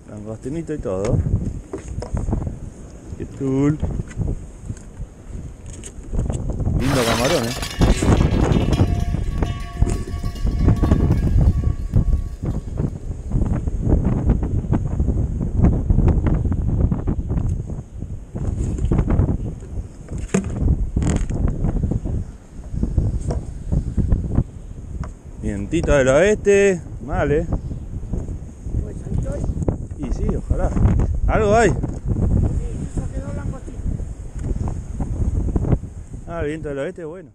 Langostinito y todo. Qué cool. Lindo camarón, Vientito del oeste, mal, Y sí, ojalá. Algo hay. El viento del oeste es bueno.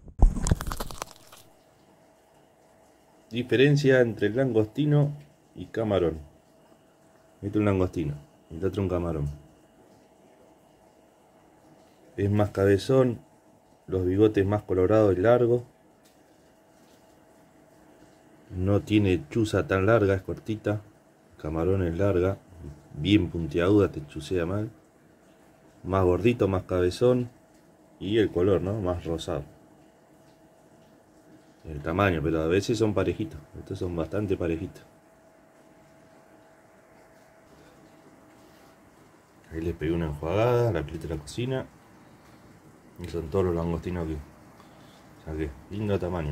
Diferencia entre langostino y camarón. Este es un langostino y el otro un camarón. Es más cabezón, los bigotes más colorados y largos. No tiene chuza tan larga, es cortita. El camarón es larga, bien puntiaguda, te chusea mal. Más gordito, más cabezón. Y el color, ¿no? Más rosado. El tamaño, pero a veces son parejitos. Estos son bastante parejitos. Ahí le pegué una enjuagada, la pileta de la cocina. Y son todos los langostinos que saqué. Lindo tamaño.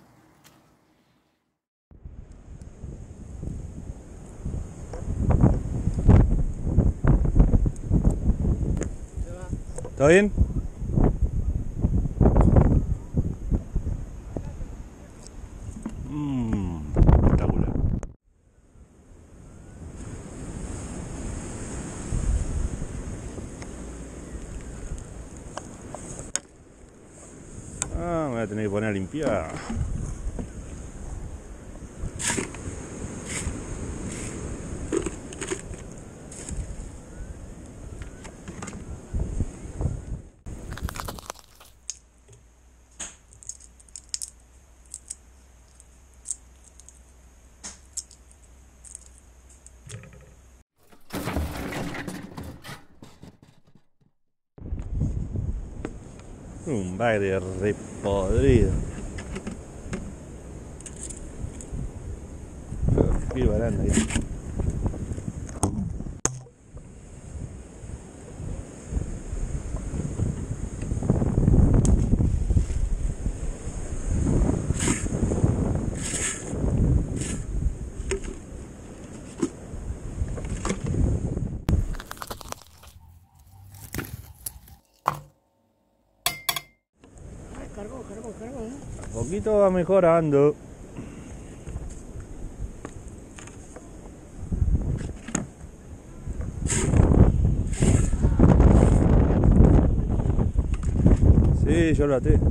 ¿Todo bien? Espectacular. Me voy a tener que poner a limpiar. Un bagre repodrido. Qué baranda ahí. Cargó. A poquito va mejorando. Sí, yo lo até.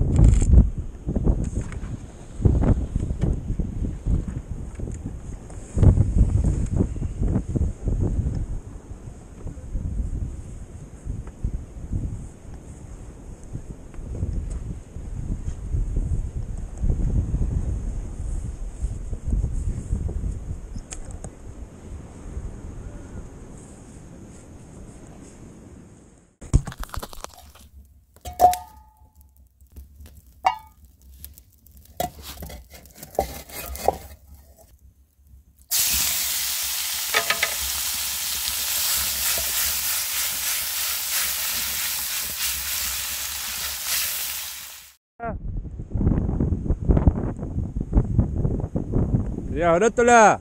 ¡Ya, brótola!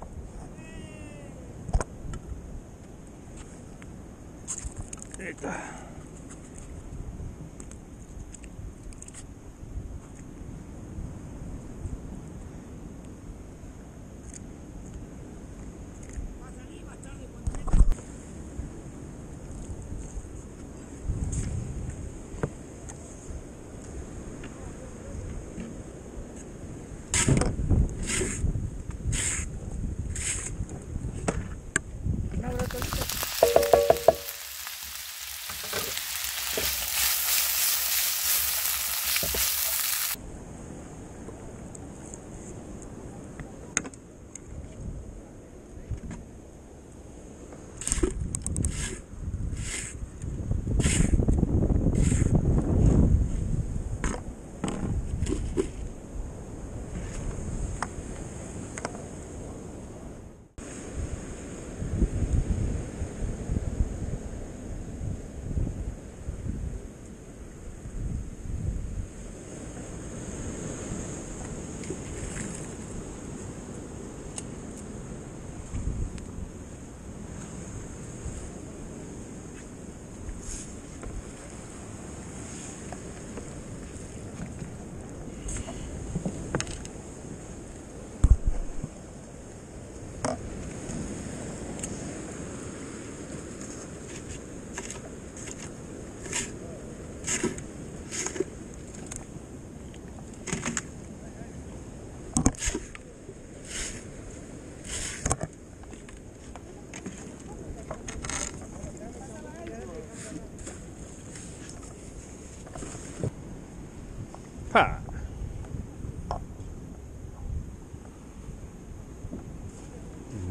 Ahí está.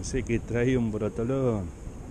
Pensé que traía un brotolón.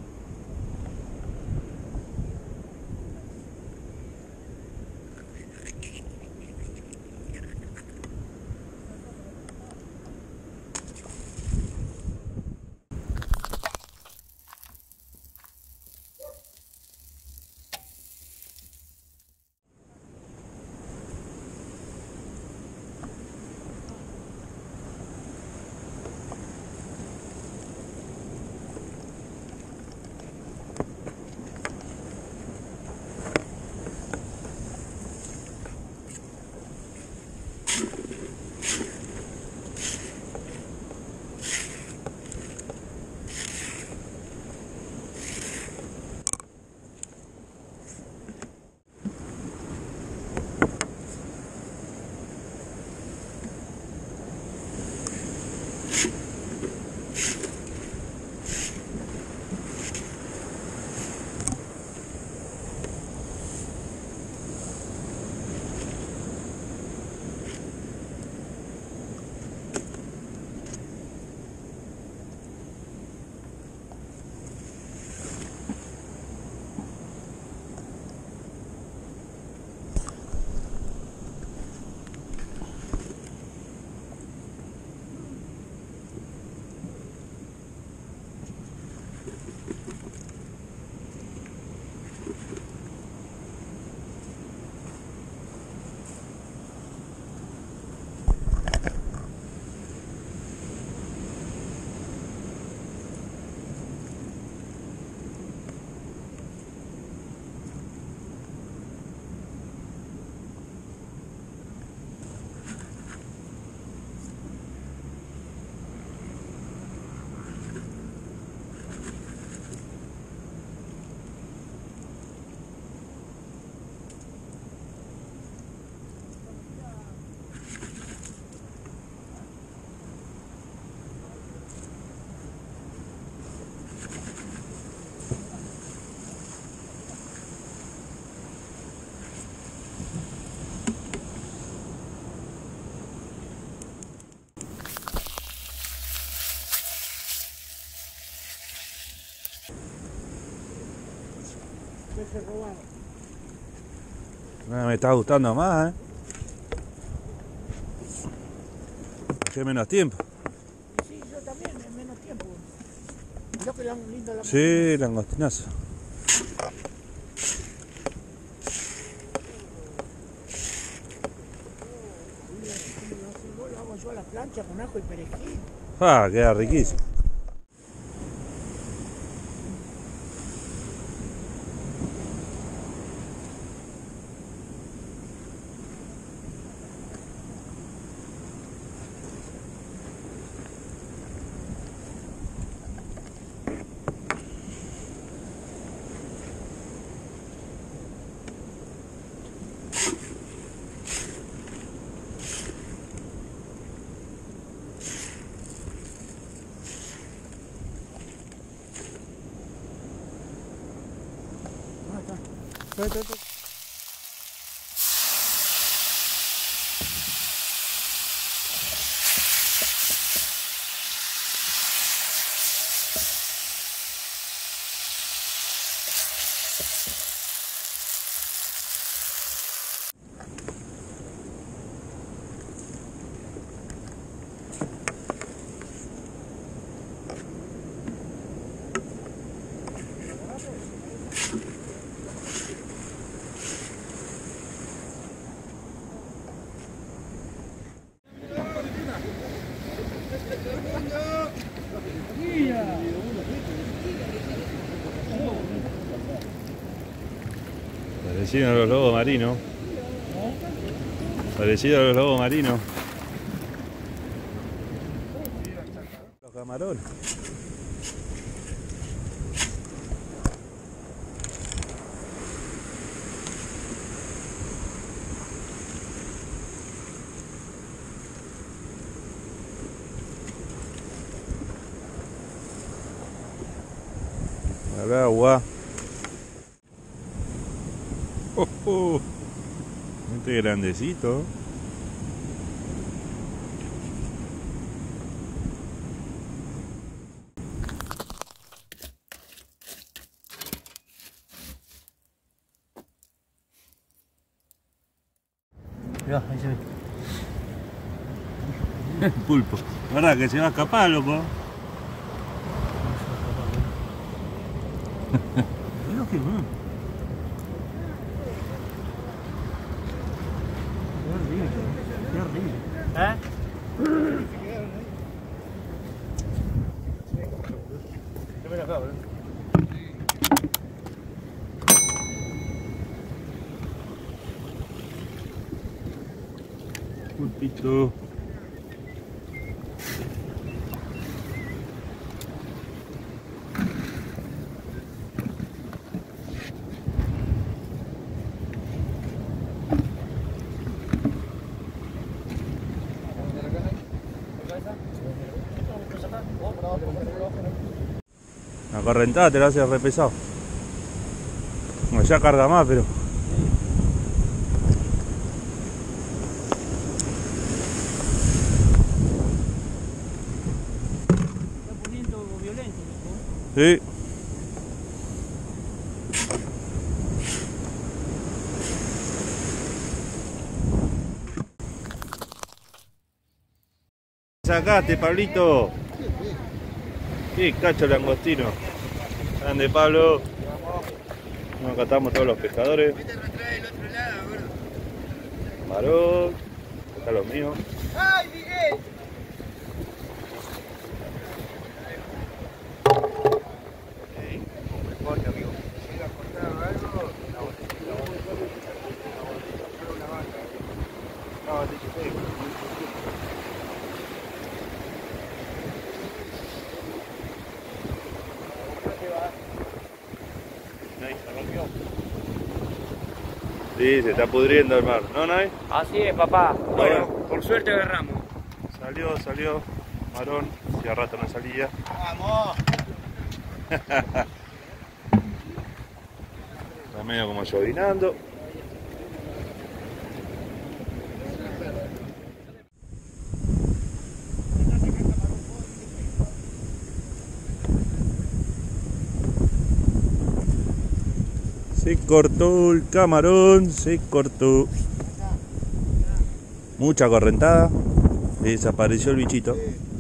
Peces robados. Me está gustando más, ¿eh? Qué menos tiempo. Sí, yo también, en menos tiempo. Yo que un lindo la Sí, langostinazo. Lo hago yo a la plancha con ajo y perejil. Ah, queda riquísimo. Ah, está. Parecido a los lobos marinos. Parecido a los lobos marinos. Los camarones. Al agua. Este grandecito. Mirá, ahí se ve. Pulpo. ¿Verdad que se va a escapar, loco? Mirá que bueno. Qué horrible. ¿Eh? Ven acá, boludo. Pulpito. La correntada te la hace re pesado. Bueno, ya carga más, pero. Está poniendo violento, ¿no? Sí. Sacaste, Pablito. Qué cacho langostino. Grande, Pablo. Nos catamos todos los pescadores. Marón. Acá los míos. ¡Ay, Miguel! Sí, se está pudriendo el mar, ¿no, Nay? Así es, papá. Bueno, por suerte agarramos. Salió, Marón, hacía rato no salía. ¡Vamos! Está medio como llovinando. Se cortó el camarón, se cortó. Mucha correntada. Desapareció el bichito.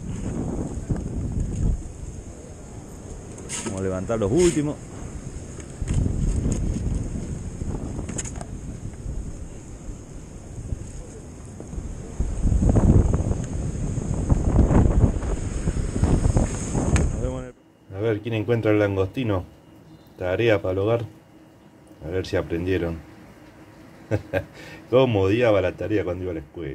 Vamos a levantar los últimos. A ver quién encuentra el langostino. Tarea para el hogar. A ver si aprendieron. Cómo odiaba la tarea cuando iba a la escuela.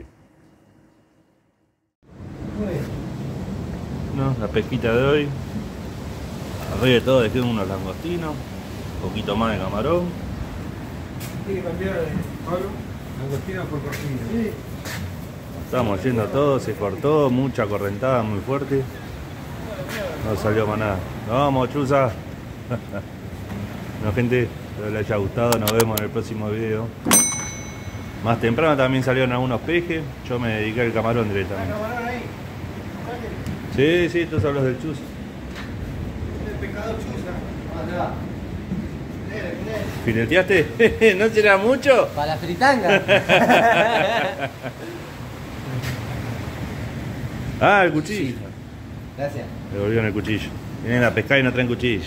No, la pesquita de hoy. Arriba de todo dejé unos langostinos. Un poquito más de camarón. Tiene que cambiar, Pablo, langostino por cortina. Sí. Estamos haciendo todo, se cortó, mucha correntada muy fuerte. No salió más nada. Nos vamos, chuza. Bueno, gente, espero les haya gustado. Nos vemos en el próximo video. Más temprano también salieron algunos pejes. Yo me dediqué al camarón directamente. Sí, sí, tú hablas del chus. El pescado chuza. ¿Fileteaste? ¿No será mucho? Para la fritanga. Ah, el cuchillo. Gracias. Devolvieron el cuchillo. Vienen a pescar y no traen cuchillo.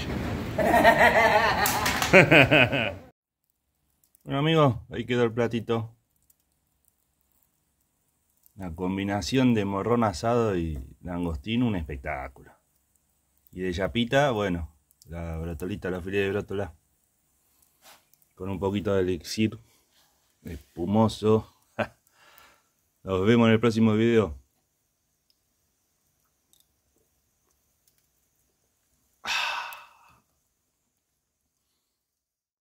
Bueno, amigos, ahí quedó el platito. La combinación de morrón asado y langostino, un espectáculo. Y de chapita, bueno, la brótolita, la filete de brótola. Con un poquito de elixir espumoso. Nos vemos en el próximo video.